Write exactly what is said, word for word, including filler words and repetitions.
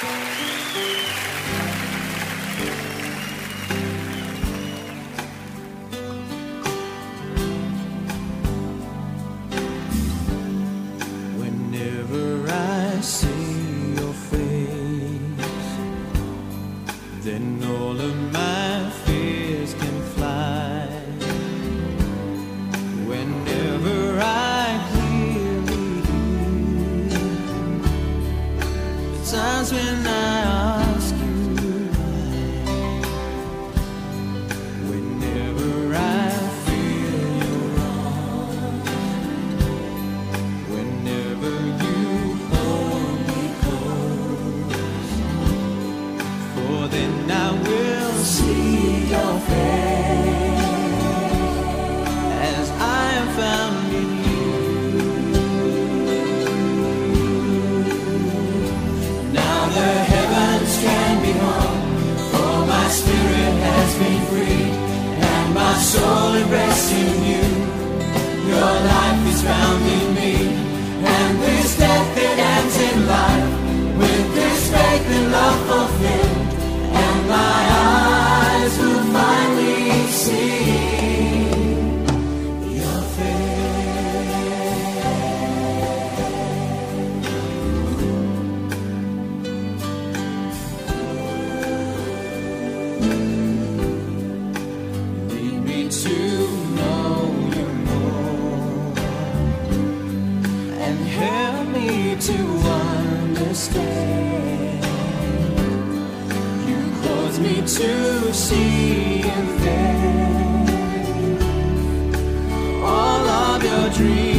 Then all of my fears can fly. Whenever I clearly hear the times when I ask you why. Whenever I feel you're wrong. Whenever you hold me close. For then I will see your face as I am found in you. Now the heavens can be hung, for my spirit has been freed, and my soul at rest in you. Your life is found in me, and this death it ends in life, with this faith and love fulfilled. And my eyes will finally see your face. Lead me to know you more, and help me to understand. Cause me to see in faith all of your dreams.